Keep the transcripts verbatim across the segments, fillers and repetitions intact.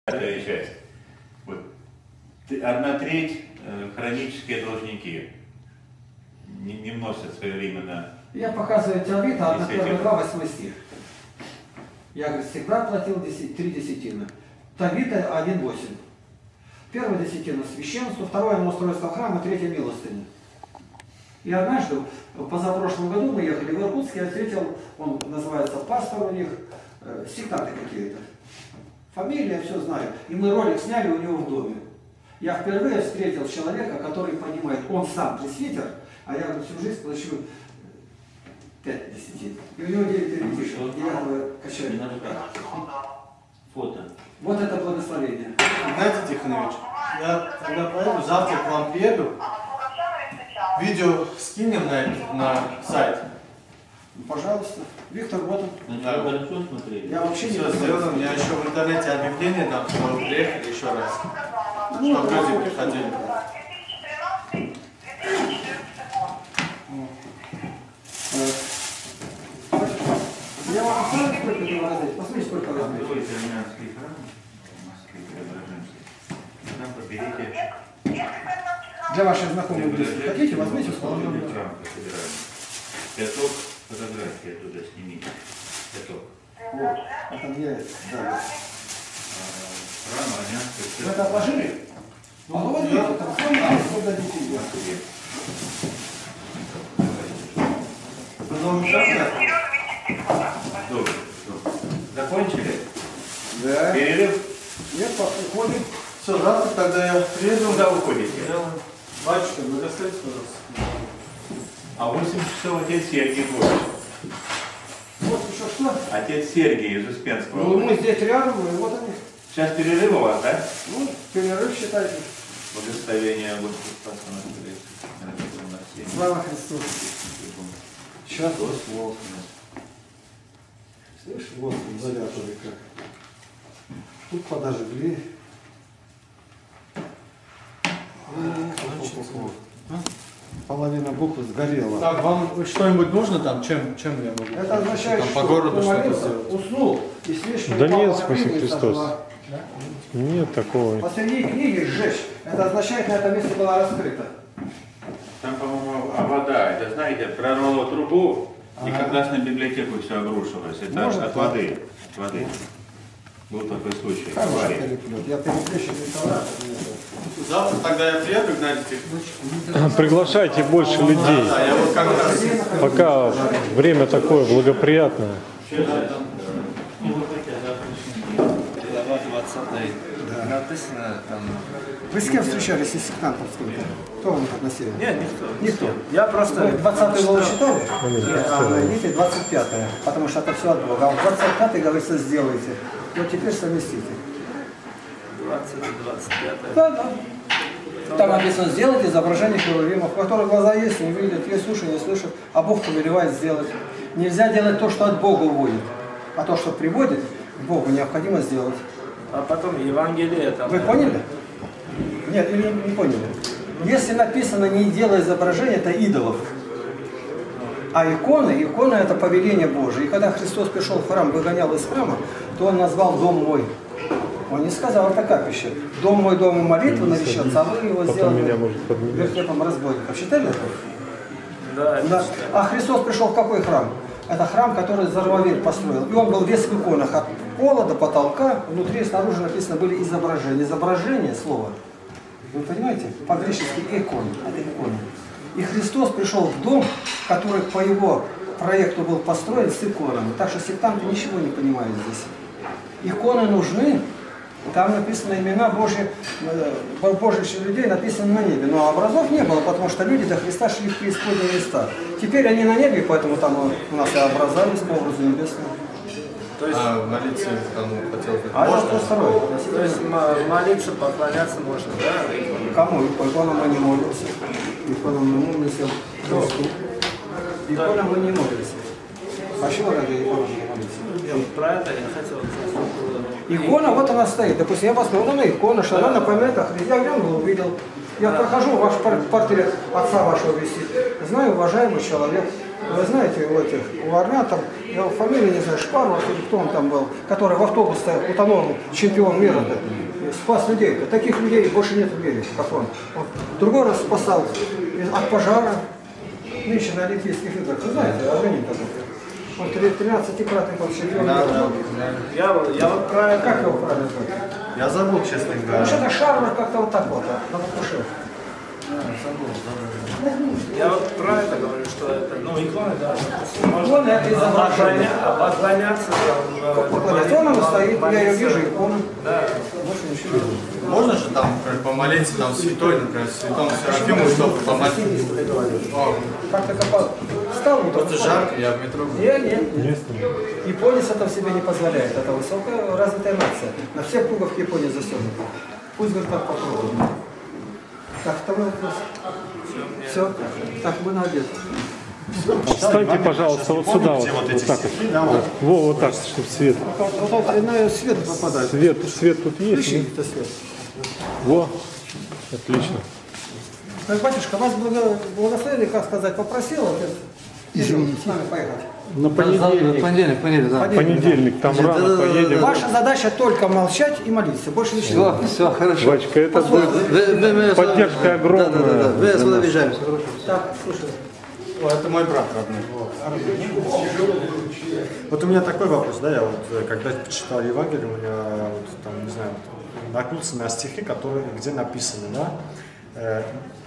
Вторая часть. Вот. Одна треть э, хронические должники не, не вносят своевременно. Я показываю Теовит, а на первый глава восьмой стих. Я, говорит, всегда платил три десятины. Тавита один восемь. Первая десятина священство, второе на устройство храма, третья милостыня. И однажды, в позапрошлом году мы ехали в Иркутск, я встретил, он называется пастор у них, э, сектанты какие-то. Фамилия, все знаю. И мы ролик сняли у него в доме. Я впервые встретил человека, который понимает, он сам пресвитер, а я говорю, всю жизнь плачу пять десятин. И у него девять ребятишек. И я говорю, качаю. Фото. Вот это благословение. Знаете, Тихонович, я когда поеду, завтра к вам приеду, видео скинем на, на сайт. Пожалуйста. Виктор, вот он. Да. Хорошо смотрели. Я вообще не Все сделано. Я еще в интернете объявление там, что вы приехали еще раз. Ну, Чтобы люди приходили. Я вам оставлю, сколько это размерить. Посмотрите, сколько размерить. Откройте армянский храм в Москве, Преображенский. Там поберите. Для ваших знакомых, если хотите, возьмите с половиной. Пяток фотографии оттуда снимите. Пяток. Вот, это где? Да. Храм армянский. Вы это отложили? Ну, ну вот я там сам дадите ее. Потом завтра. Добрый. Закончили? Да. Перерыв? Нет, уходит. Все, завтра тогда я приеду. Куда уходите? Батюшка, благословите, пожалуйста. А восемь часов отец Сергий будет. Вот еще что? Отец Сергий из Успенского. Ну, мы здесь рядом, и вот они. Сейчас перерыв у вас, да? Ну, перерыв считайте. Благословение Господа Спаса на Слава Христу. Сейчас вот вот. Слышь, вот изоляторы как. Тут подожгли. Половина буквы сгорела. Так, вам что-нибудь нужно там? Чем, чем я могу? Это означает, там что по городу что-то молился, сделать. уснул, и слишком Да упала нет, на спаси книги и Христос. сожгла. Нет такого. Посреди книги сжечь. Это означает, на этом месте была раскрыта. Там, по-моему, а вода, это, знаете, прорвало трубу, и Ага. как раз на библиотеку все обрушилось. Это Может, от да. воды. От воды. Был такой случай. Хороший Авария. переплет. Я переплещу реставратор. Завтра тогда я приеду, Игнатий Тихонович. Приглашайте больше людей. Да, я вот как раз. Пока время такое благоприятное. Глава двадцатая. Написано там... Вы с кем встречались из сектантов сколько? Кто вам их относил? Нет, никто. Никто. Я просто... Вы двадцатую главу читали? Нет. А найдите двадцать пятую, потому что это все от Бога. А в двадцать пятой говорится, сделайте. Вот теперь совместите. двадцать, двадцать пятая. Да, да. Там написано, сделайте изображение херувимов, у которых глаза есть, не видят, есть уши, не слышат, а Бог повелевает сделать. Нельзя делать то, что от Бога уводит, а то, что приводит к Богу, необходимо сделать. А потом Евангелие там... Вы поняли? Нет, или не поняли? Если написано «не делай изображения», это идолов. А иконы, иконы это повеление Божие. И когда Христос пришел в храм, выгонял из храма, то Он назвал дом мой. Он не сказал, это капище. Дом мой, дом молитвы наречется, а вы его Потом сделали меня может подменять. вертепом разбойников. Читали это? Да, Да. А Христос пришел в какой храм? Это храм, который Зарувавель построил. И он был весь в иконах. От пола до потолка, внутри и снаружи написано были изображения. Изображение слова. Вы понимаете? По-гречески икон. Это икона. И Христос пришел в дом, который по его проекту был построен с иконами. Так что сектанты ничего не понимают здесь. Иконы нужны. Там написано имена Божьи, Божьих людей написано на небе. Но образов не было, потому что люди до Христа шли в преисподние места. Теперь они на небе, поэтому там у нас и образа есть по образу небесному. То есть, А молиться кому хотел бы? А это что второе? то есть м- молиться, поклоняться можно, да? Кому? Иконам мы не молимся. Иконам мы молимся Христу. Иконам мы не молимся. А чего ради иконам не молимся? Я вот про это я хотел сказать. Икона, вот она стоит. Допустим, я посмотрел, вот она икона, что она напоминает о Христе. Я глянул, увидел. Я прохожу, ваш портрет отца вашего висит. Знаю, уважаемый человек. Вы знаете, у этих, у армян там, я его фамилию не знаю, Шпаров, или кто он там был, который в автобус утонул, чемпион мира, спас людей. Таких людей больше нет в мире, как он. Он другой раз спасал от пожара. Нынче на Олимпийских играх, вы знаете, армянин такой. Он тринадцатикратный был чемпион Да, мира. да. Я, вот- я вот правильно. Как его правильно звать? Я забыл, честно Ну говоря. что-то Шарвар как-то вот так вот, а, на покушах. Я вот правильно говорю, что это, ну, иконы, да. Иконы это изображение. Обоня- Обоняться там. Поклоняться, он стоит, я ее вижу, икону. Да. Больше ничего не вижу. Можно же там например, помолиться, там святой, например, святому Серафиму, чтобы помолиться? О, Как-то копал. Встал, вот просто жарко, я в метро был. Нет, нет. Японец это себе не позволяет. Это высокая развитая нация. На все пуговки Японии застегнуты. Пусть говорит, как попробует. Так, второй вопрос. Все. Так, мы на обед. Встаньте, пожалуйста, вот сюда, вот, вот вот эти так вот. стихи, да, вот. Во, вот так, чтобы свет. Вот, вот, вот на свет попадает. Свет, свет тут есть? Включи-то свет. Во, отлично. Так, батюшка, вас благо- благословили, как сказать, попросил отец. Извините. С нами поехать. На Да, понедельник, понедельник, понедельник, да. понедельник, там Значит, рано да, да, поедем. Ваша задача только молчать и молиться. Больше ничего. Все, все, хорошо. Вачка, это будет Вы- вы- вы- поддержка огромная. Да, да, да, да. Вы отсюда въезжаем. Хорошо. Так, слушай. О, это мой брат родной. Вот у меня такой вопрос, да, я вот э, когда читал Евангелие, у меня вот там, не знаю, вот, наткнулся на стихи, которые, где написано, да, э,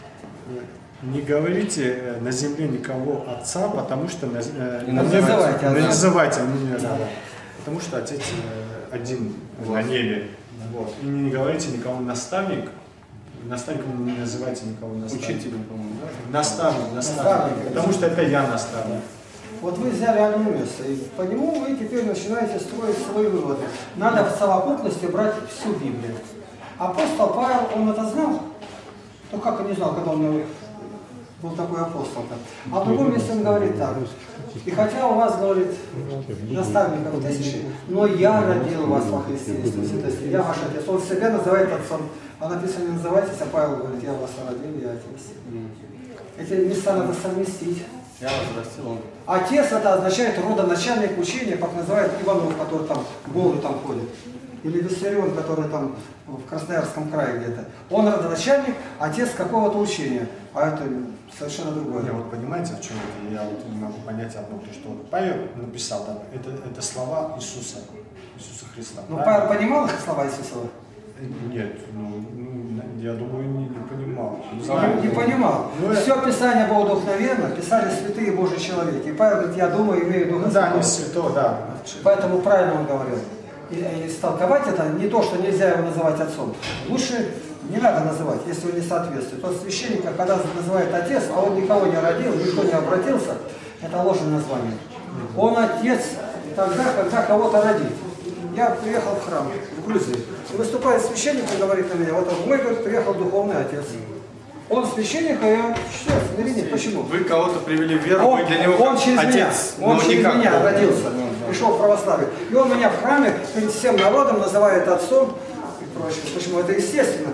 не говорите э, на земле никого отца, потому что на, э, Не называйте не отца. называйте, не, не, да, да. Потому что отец э, один на небе. Вот. И не говорите никому наставник. Наставником не называйте никого наставником. Учителем, по-моему, да? Наставник, наставник. Наставник. Потому что это я наставник. Вот вы взяли одно место, и по нему вы теперь начинаете строить свои выводы. Надо в совокупности брать всю Библию. Апостол Павел, он это знал? Ну как он не знал, когда он был такой апостол-то? А в другом месте он говорит так. И хотя у вас, говорит, наставников тысячи, но я родил вас во Христе Иисусе. То есть я ваш отец. Он себя называет отцом. А написано, не называйтесь, а Павел говорит, я вас родил, я отец. Эти места надо совместить. Я вас растил, он. Отец это означает родоначальник учения, как называют Иванов, который там в Голу там ходит. Или Виссарион, который там в Красноярском крае где-то. Он родоначальник, отец какого-то учения. А это совершенно другое. Не, вот понимаете, в чем это? Я вот не могу понять одно, то, что вот Павел написал, да, это, это слова Иисуса, Иисуса Христа. Ну, правильно? Павел понимал их слова Иисусова? Нет, ну, ну, я думаю, не, не понимал. Не Не, знаю. не понимал. Ну, Все Писание было вдохновенно, писали святые Божьи человеки. И Павел говорит, я думаю, имею в виду Ну, да, не Господа. святой, да. Поэтому правильно он говорил. И, и истолковать это не то, что нельзя его называть отцом. Лучше не надо называть, если он не соответствует. Тот священник, когда называет отец, а он никого не родил, никто не обратился, это ложное название. Он отец тогда, когда кого-то родит. Я приехал в храм, в Грузии, и выступает священник и говорит на меня, вот он, мой, говорит, приехал духовный отец. Он священник, а я сейчас, или нет, почему? Вы кого-то привели в веру, Он, вы для него он через отец, меня, он но через никак. меня родился, пришел в православие. И он меня в храме перед всем народом называет отцом и прочее. Почему? Это естественно.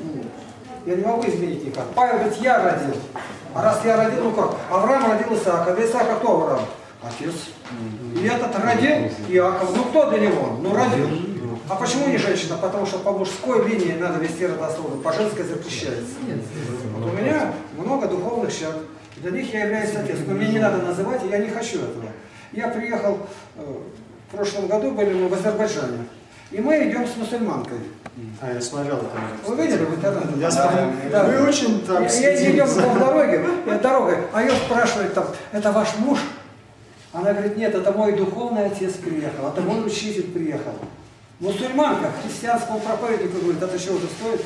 Я не могу изменить никак. Павел говорит, я родил. А раз я родил, ну как? Авраам родил Исаака. Для Исаака кто Авраам? Отец. И этот родил Иаков. Ну кто для него? Ну родил. А почему не женщина? Потому что по мужской линии надо вести родословную, по женской запрещается. Вот у меня много духовных чад. Для них я являюсь отец. Но мне не надо называть, и я не хочу этого. Я приехал, э, в прошлом году были мы в Азербайджане. И мы идем с мусульманкой. А, я смотрел это. Вы видели в интернете? Я смотрел. Да. Вы очень Я, там я следили идем за- по дороге, э, дорогой, а ее спрашивает там, это ваш муж? Она говорит, нет, это мой духовный отец приехал, это мой учитель приехал. Мусульманка, христианскому проповеднику говорит, это чего-то стоит?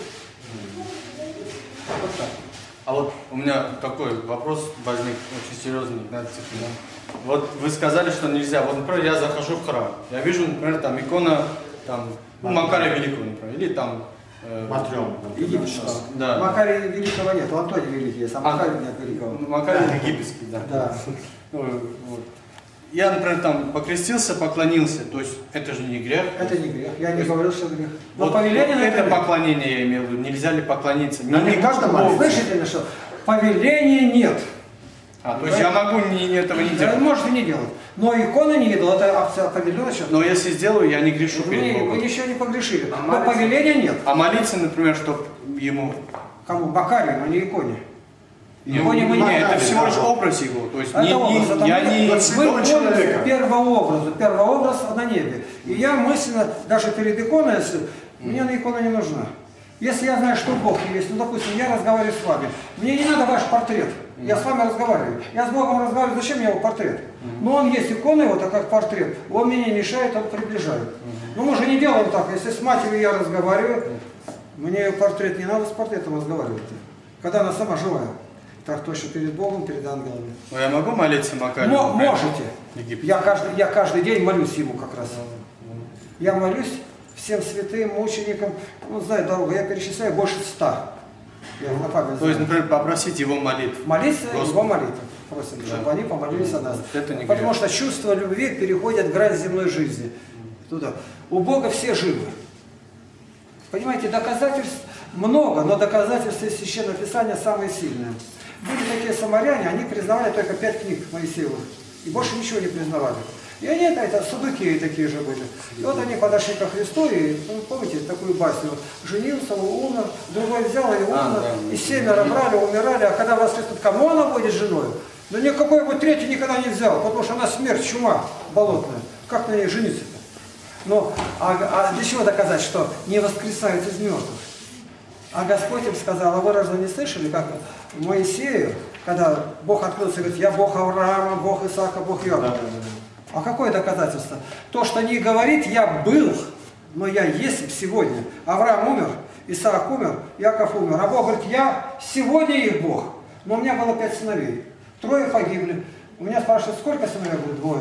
Вот так. А вот у меня такой вопрос возник, очень серьезный, Игнатий Тихонович. Вот вы сказали, что нельзя. Вот, например, я захожу в храм, я вижу, например, там икона там, ну, Макария Великого, например, или там... Э, Матрёна. Египетского. Да. Макария Великого нет, у Антония Великий есть, а А, Макария нет Великого. Макарий египетский, да. Да. Ну, вот. Я, например, там покрестился, поклонился, то есть это же не грех. Это не грех, я не говорил, что грех. Но Вот, повеление вот на это грех. поклонение я имел в виду, нельзя ли поклониться? Но не каждому. Вы слышите, что повеления нет. А, то есть я могу не, этого не Вы делать? можете не делать. Но иконы не видел, это определенно счет. Но если сделаю, я не грешу перед Не, Богом. вы ничего не погрешили. А Но молиться? повеления нет. А молиться, например, чтобы ему... Кому? Бакарию, а не иконе. Не, Иконе мы не не, это Бакарию, всего лишь да. образ его. То есть Это не, образ, не- это я мы- не... мы святого молимся человека. первообразу, первообраз на небе. И я мысленно, даже перед иконой, если, мне на икона не нужна. Если я знаю, что Бог есть, ну, допустим, я разговариваю с вами, мне не надо ваш портрет, я с вами разговариваю. Я с Богом разговариваю, зачем мне его портрет? Но он есть икона его, так как портрет, он мне не мешает, он приближает. Но мы же не делаем так, если с матерью я разговариваю, мне портрет не надо с портретом разговаривать, когда она сама живая. Так точно перед Богом, перед ангелами. Ну, я могу молиться Макарию? Но, например, можете. Египет? Я каждый, я каждый день молюсь ему как раз. Я молюсь всем святым, мученикам. Ну, знаю дорогу, я перечисляю больше ста. Я на память То есть, знаю. например, попросить его молитв. Молиться Господи. его молитву. Просим, Да. чтобы они помолились о нас. Это не Потому грех. что чувство любви переходит грань земной жизни. Туда. У Бога все живы. Понимаете, доказательств много, но доказательства из Священного Писания самые сильные. Были такие самаряне, они признавали только пять книг Моисеевых. И больше ничего не признавали. И они, это, это садукеи такие же были. И вот они подошли ко Христу, и, ну, помните, такую басню, женился, умер, другой взял и умер, А, да. и семеро брали, умирали, а когда воскреснут, кому она будет женой? Да никакой бы третий никогда не взял, потому что она смерть, чума болотная. Как на ней жениться-то? Но, а, а для чего доказать, что не воскресают из мертвых? А Господь им сказал, а вы разве не слышали, как Моисею, когда Бог открылся, говорит, я Бог Авраама, Бог Исаака, Бог Иакова. А какое доказательство? То, что не говорит, я был, но я есть сегодня. Авраам умер, Исаак умер, Иаков умер. А Бог говорит, я сегодня их Бог. Но у меня было пять сыновей. Трое погибли. У меня спрашивают, сколько сыновей будет? Двое.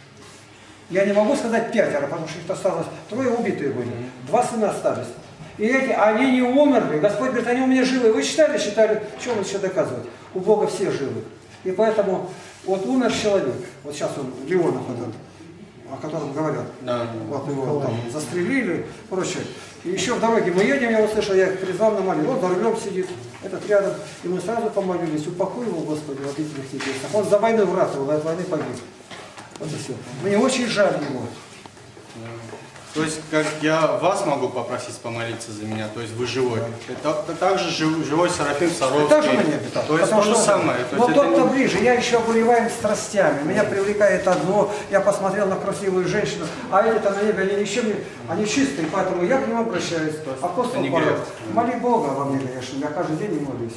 Я не могу сказать пятеро, потому что их осталось. Трое убитые были. Два сына остались. И эти, они не умерли. Господь говорит, они у меня живы. Вы читали, считали, что вы еще доказывать? У Бога все живы. И поэтому вот умер человек, вот сейчас он, Леонов этот, о котором говорят, Да, да. вот его там застрелили, прочее. И еще в дороге мы едем, я услышал, я их призвал на молитву. Вот за рулем сидит, этот рядом, и мы сразу помолились, упокой его, Господи, в обителях небесных. Он за войну вратывал, и от войны погиб. Вот и все. Мне очень жаль его. То есть, как я вас могу попросить помолиться за меня, то есть вы живой. Это, это также жив- живой Серафим Саровский. Так же на небе, так. То есть Потому то же что- самое. То Но есть это тот-то не- ближе, я еще обуреваем страстями. Меня привлекает одно, я посмотрел на красивую женщину, а эти-то на небе, они ничем не, они чистые, поэтому я к ним обращаюсь. Апостол не Павел, грех. моли Бога во мне, конечно, я каждый день не молюсь.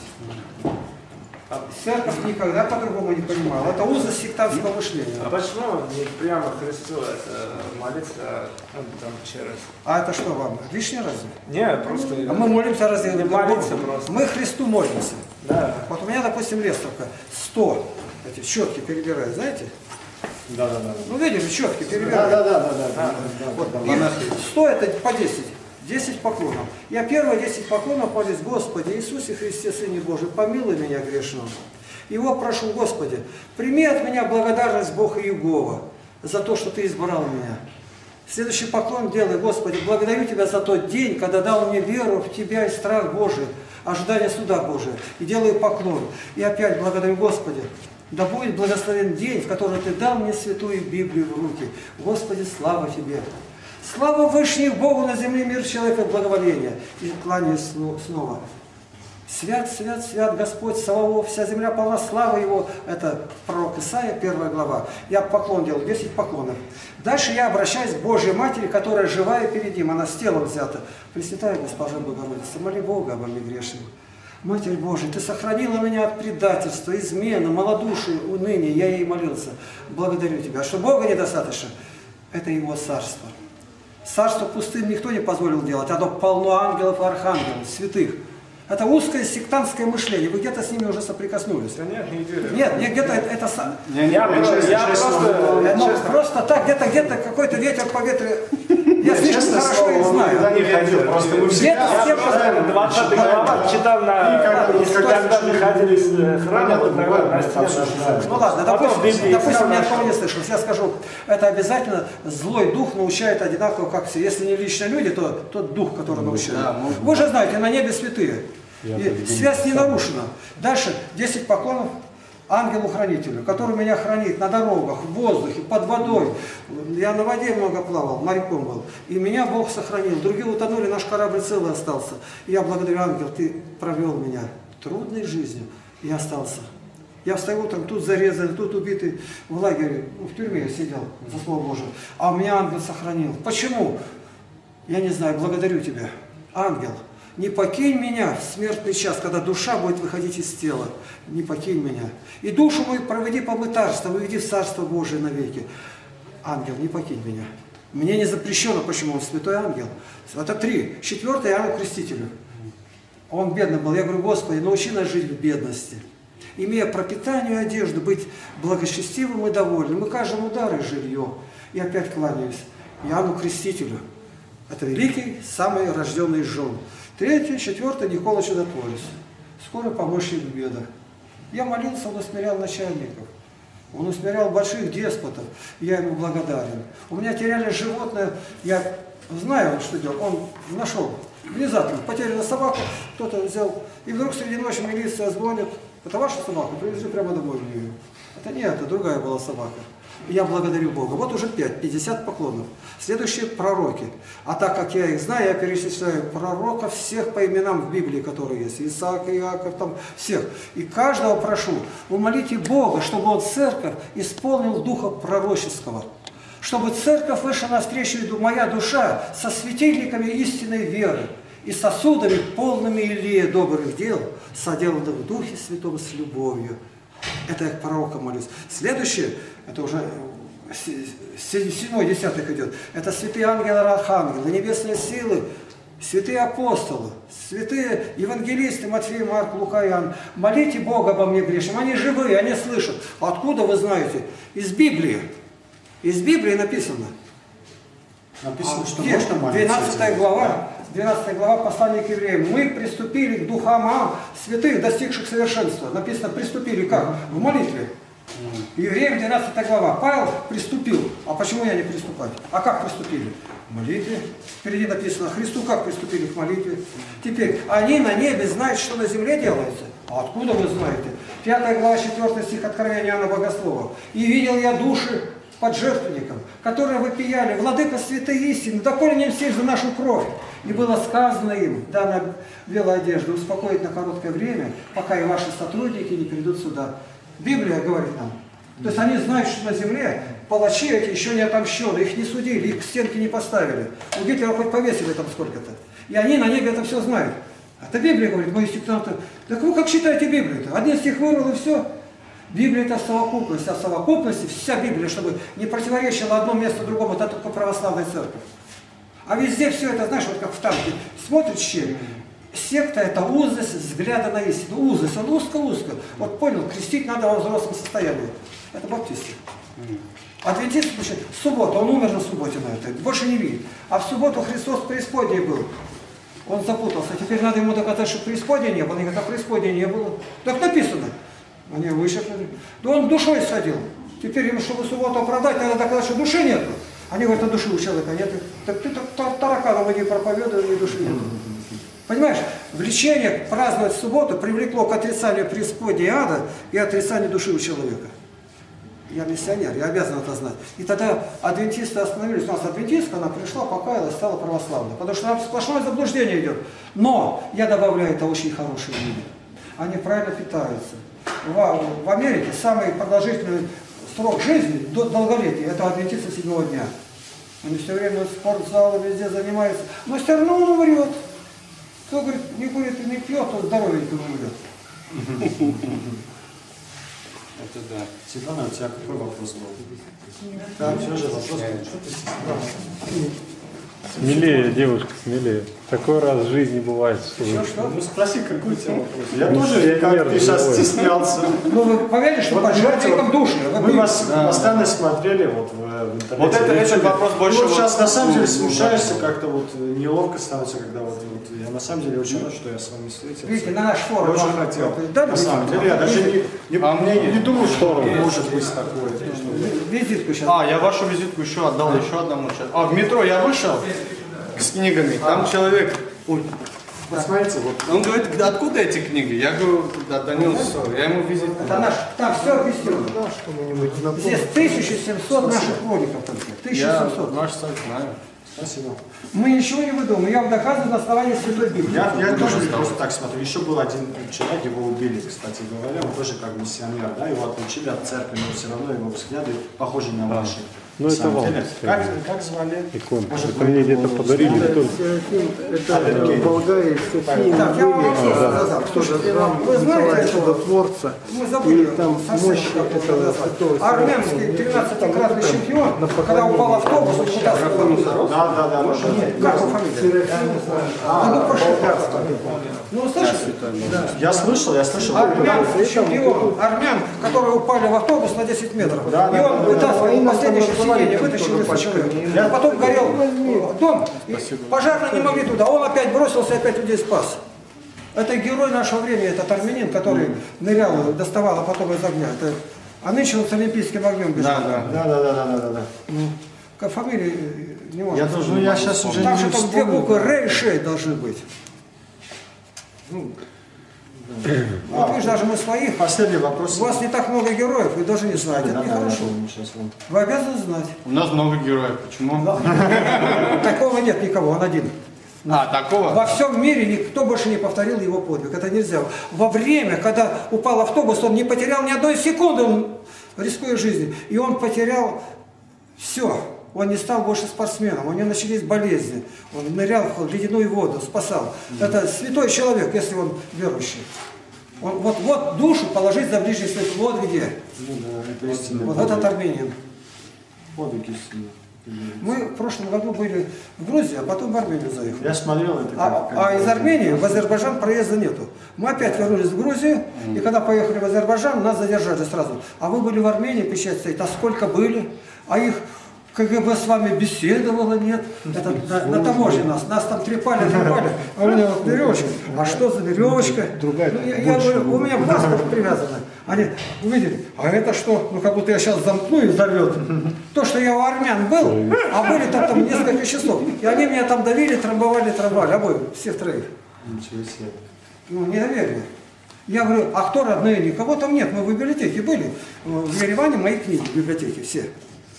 Церковь никогда по-другому не понимала. Это узость сектантского мышления. А почему не прямо Христу это молиться, а ну, там через... А это что вам, лишнее разве? Не, просто... А мы молимся разве Не друг молиться другу? просто. Мы Христу молимся. Да. Вот у меня, допустим, лестовка сто, эти четки перебирают, знаете? Да, да, да. Ну, видели, четки Да, перебирают. да, да, да, да, да, Вот, да, да. их сто это по десять. десять поклонов. Я первые десять поклонов молюсь, Господи, Иисусе Христе, Сыне Божий, помилуй меня грешного. Его прошу, Господи, прими от меня благодарность Бога Иегова за то, что Ты избрал меня. Следующий поклон делай, Господи, благодарю Тебя за тот день, когда дал мне веру в Тебя и страх Божий, ожидание суда Божия. И делаю поклон. И опять благодарю, Господи, да будет благословен день, в который Ты дал мне святую Библию в руки. Господи, слава Тебе! Слава Вышних Богу на земле, мир человека, благоволение. И кланяюсь снова. Свят, свят, свят Господь, Саваоф, вся земля полна славы Его. Это пророк Исаия, первая глава. Я поклон делал, десять поклонов. Дальше я обращаюсь к Божьей Матери, которая живая перед Ним, она с телом взята. Пресвятая Госпожа Богородица, моли Бога обо мне грешном. Матерь Божия, Ты сохранила меня от предательства, измены, малодушия, уныния. Я ей молился. Благодарю Тебя. А что Бога недостаточно, это Его царство. Царство пустым никто не позволил делать. Оно полно ангелов и архангелов, святых. Это узкое сектантское мышление. Вы где-то с ними уже соприкоснулись. Да нет, не верю. Нет, нет, где-то это... это са- Не, не, Я, не, просто, честно, я честно, просто... ну, честно, просто так, где-то, где-то какой-то ветер по ветру. Я слишком честно хорошо слово, их он никуда знаю. не ходил, просто мы Где-то всегда с кем-то- обсуждаем, двадцатая читаем. глава читал на... И когда- и когда когда слушали- выходили из э, храма, Понятно, вот, наверное, бывает, на мы стене обсуждаем. написано. Ну ладно, Потом в допустим, Библии допустим искал ни от нашел. кого не слышал. Я скажу, это обязательно злой дух научает одинаково, как все. Если не лично люди, то тот дух, который научает. да, может Вы же знаете, на небе святые. Я И так думаю, связь не сам. нарушена. Дальше десять поклонов. ангелу-хранителю, который меня хранит на дорогах, в воздухе, под водой. Я на воде много плавал, моряком был. И меня Бог сохранил. Другие утонули, наш корабль целый остался. И я благодарю, ангел, ты провел меня трудной жизнью и остался. Я встаю утром, тут зарезан, тут убитый в лагере, в тюрьме я сидел, за Слово Божие. А меня ангел сохранил. Почему? Я не знаю, благодарю тебя. Ангел, не покинь меня в смертный час, когда душа будет выходить из тела. Не покинь меня. И душу мою проведи по мытарству, выведи в Царство Божие навеки. Ангел, не покинь меня. Мне не запрещено, почему он святой ангел. Это три. Четвертый ангел крестителю. Он бедный был. Я говорю, Господи, научи нас жить в бедности. Имея пропитание и одежду, быть благочестивым и довольным. И каждому дар и жилье. И опять кланяюсь Иоанну Крестителю. Это великий, самый рожденный из жен. Третий, четвертый, Никола Чудотворец. Скоро помощник в бедах. Я молился, он усмирял начальников. Он усмирял больших деспотов. Я ему благодарен. У меня теряли животное. Я знаю, что делал. Он нашел внезапно потерянную собаку. Кто-то взял. И вдруг среди ночи милиция звонит. Это ваша собака? Привезли прямо домой в нее. Это не это, другая была собака. И я благодарю Бога. Вот уже пять, пятьдесят поклонов. Следующие пророки. А так как я их знаю, я перечисляю пророков всех по именам в Библии, которые есть. Исаак, Иаков, там всех. И каждого прошу, умолите Бога, чтобы он церковь исполнил духа пророческого. Чтобы церковь вышла навстречу, моя душа, со светильниками истинной веры и сосудами, полными Илия добрых дел, соделанных в Духе Святом с любовью. Это я к пророкам молюсь. Следующее, это уже седьмой десяток идет, это святые ангелы, архангелы, небесные силы, святые апостолы, святые евангелисты Матфей, Марк, Лука, Иоанн. Молите Бога обо мне грешным. Они живые, они слышат. Откуда вы знаете? Из Библии. Из Библии написано. Написано, что Где? можно молиться. двенадцатая глава, двенадцатая глава послания к евреям. Мы приступили к духам святых, достигших совершенства. Написано, приступили как? В молитве. Евреям двенадцатая глава. Павел приступил. А почему я не приступать? А как приступили? В молитве. Впереди написано, Христу как приступили к молитве. Теперь, они на небе знают, что на земле делается. А откуда вы знаете? Пятая глава, четвёртый стих Откровения Иоанна Богослова. И видел я души под жертвенником, которые вопияли, владыка святые истины, доколе не мстишь за нашу кровь. И было сказано им, дана белая одежда, успокоить на короткое время, пока и ваши сотрудники не придут сюда. Библия говорит нам. То есть они знают, что на земле палачи эти еще не отомщены, их не судили, их к стенке не поставили. У Гитлера хоть повесили там сколько-то. И они на небе это все знают. Это Библия говорит, мои сектанты. Так вы как считаете Библию-то? Один стих вырвал и все. Библия это совокупность, а в совокупности вся Библия, чтобы не противоречило одно место другому, это только православная церковь. А везде все это, знаешь, вот как в танке, смотришь щель. Секта это узость взгляда на истину. Узость, он узко-узко. Вот понял, крестить надо во взрослом состоянии. Это баптисты. Адвентисты, суббота, он умер на субботе на это, больше не видит. А в субботу Христос в преисподней был. Он запутался. Теперь надо ему доказать, что преисподней не было. Они говорят, а преисподней не было. Так написано. Они вычеркнули. Да он душой садил. Теперь ему, чтобы субботу оправдать, надо доказать, что души нет. Они говорят, а души у человека нет. Так ты так тараканов не проповедуешь, и души нет. Понимаешь, влечение праздновать субботу привлекло к отрицанию преисподней ада и отрицанию души у человека. Я миссионер, я обязан это знать. И тогда адвентисты остановились. У нас адвентистка, она пришла, покаялась, стала православной. Потому что там сплошное заблуждение идет. Но я добавляю, это очень хорошие люди. Они правильно питаются. В, в Америке самый продолжительный срок жизни, долголетия, это адвентисты седьмого дня. Они все время в спортзале везде занимаются. Но все равно он умрет. Кто говорит, не курит и не пьет, то здоровенько умрет. Это да. Светлана, у тебя какой вопрос был? Да, все же вопрос. Смелее, девушка, смелее. Такой раз в жизни бывает. Что Что, что? Ну спроси, какой у тебя вопрос. Я Ну, тоже, как нервный ты сейчас бывает. стеснялся. Ну вы поверили, что Вот, под понимаете, жертвенником вот души? Вы Мы были- вас постоянно смотрели вот в, в интернете. Вот это- в этот YouTube. вопрос больше Ну, вот вот- сейчас на самом деле смущаешься, как-то вот неловко становится, когда вот, вот я на самом деле очень рад, что я с вами встретился. Видите, на наш Я форум. очень вам хотел. это дали На самом визитку? деле, я даже не, не, А мне не, не думаю, что Есть. может быть такое. что- Визитку сейчас. А, я вашу визитку еще отдал, еще одному человеку. А, в метро я вышел с книгами, там человек, ой, Вот смотрите, вот. Он говорит, откуда эти книги? Я говорю, да, Данил, все, я ему визит. Это наш, там все объяснено. Да, что-нибудь на Здесь тысяча семьсот наших хроников только. Я тысяча семьсот. ваш сайт знаю. Спасибо. Мы ничего не выдумываем. Я вам доказываю на основании Святой Библии. Я, я тоже просто так смотрю. Еще был один человек, его убили, кстати говоря. Он тоже как миссионер, да, его отлучили от церкви, но все равно его взгляды похожи на ваши. Ну, это Самом вам, деле. кстати. Как, как звали? Икон. Может Это быть, мне где-то его подарили. сняли? Кто? Это в Болгарии София Так, я вам вопрос Мария, задам. кто же Слушайте, храм вы знаете Николая этого? Чудотворца. Мы забыли И там совсем, мощь как его этого назвать. святого Армянский Серафима. тринадцатикратный чемпион, На когда упал автобус, он пытался вернуться. Да, да, да. да, да. Как его фамилия? А, ну, по-швейцарски. Ну, слышите? Я слышал, я слышал. Армянский чемпион, армян, которые упали в автобус на десять метров. И он вытаскивал последнее сиденье, вытащил несколько человек. А потом горел дом, и пожарные не могли туда. Он опять бросился и опять людей спас. Это герой нашего времени, этот армянин, который нырял, доставал, а потом из огня. Это... А нынче он с олимпийским огнем бежал. Да, да, да, да, да, да, да. Ну, как фамилии не можно. Я тоже, ну я сейчас уже Там не же там две вспомню. буквы Р и Ш должны быть. Ну, вот видишь, даже мы своих. Последний вопрос. У вас не так много героев, вы даже не знаете. Да, Это да, нехорошо. я помню, сейчас вам. Вы обязаны знать. У нас много героев. Почему? Такого нет никого, он один. А, такого? Во всем мире никто больше не повторил его подвиг. Это нельзя. Во время, когда упал автобус, он не потерял ни одной секунды, он рискуя жизнью. И он потерял все. Он не стал больше спортсменом, у него начались болезни. Он нырял в ледяную воду, спасал. Это святой человек, если он верующий. Он, вот, вот душу положить за ближний свет. Вот где. Ну да, это истинный Вот подвиг. этот армянин. Подвиг истинный. Мы в прошлом году были в Грузии, а потом в Армению заехали. Я смотрел это. А, как- а как- из Армении в Азербайджан проезда нету. Мы опять вернулись в Грузию, и когда поехали в Азербайджан, нас задержали сразу. А вы были в Армении, печать стоит, а сколько были? А их КГБ с вами беседовало, нет? Это на, на таможне нас, нас там трепали, трепали, а у меня вот веревочка. А что за веревочка? Другая, Ну, я, я говорю, у меня паспорт привязан. Они увидели, а это что? Ну как будто я сейчас замкну и взорвет. То, что я у армян был, а были там, там несколько часов. И они меня там давили, трамбовали, трамбовали, обоих, всех троих. Ничего себе. Ну, недоверие. Я говорю, а кто родные? Никого там нет, мы в библиотеке были. В Ереване мои книги в библиотеке, все.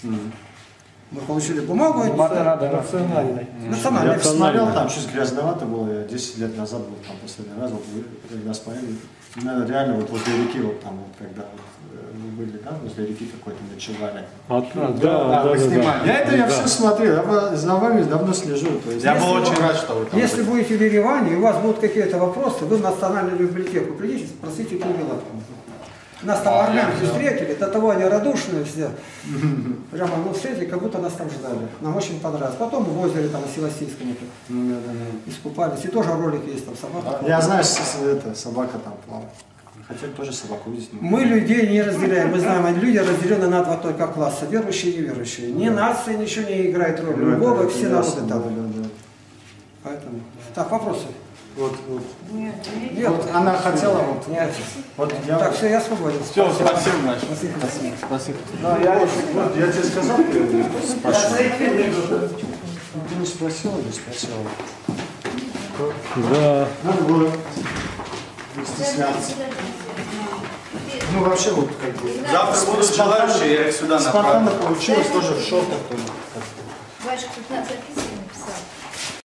Мы получили бумагу. Национальный. Национальный. Я посмотрел, там чуть грязновато было, я десять лет назад был там последний раз, вот вы когда смотрели, наверное, реально вот возле реки, вот там вот, когда вот, э, вы были, да, возле реки какой-то ночевали. А, да, да, да, да. Я это я Да. все смотрел, я по- за вами давно слежу. То есть, Я был Если очень вы- рад, что вы там Если были. будете в Ереване, и у вас будут какие-то вопросы, вы в национальную библиотеку придите, спросите книги лапку. Нас там армянки встретили, до того они радушные все. Прямо мы встретили, как будто нас там ждали. Нам очень понравилось. Потом в озере там в Севастийском искупались. И тоже ролик есть там собака. я знаю, с- с- это, собака там плавает. Хотели тоже собаку увидеть. но- Мы людей не разделяем. Мы знаем, люди разделены на два только класса. Верующие и неверующие. Ни нация ничего не играет роли. Ну, У Бога это все ясно, народы да, там. да, да. Поэтому. Так, вопросы? Вот, вот. Нет. Вот она хотела вот. Нет. Вот я, Так, все, я свободен. Все, спасибо, Настя. Спасибо. Спасибо. вот, я тебе сказал, ты спрашивал. Ты не спросила, не спросила. Да. Надо было не стесняться. Ну вообще вот как бы. Завтра будут желающие, я их сюда Спонтанно направлю. получилось тоже в шортах. тоже. Батюшка, тут надо записывать.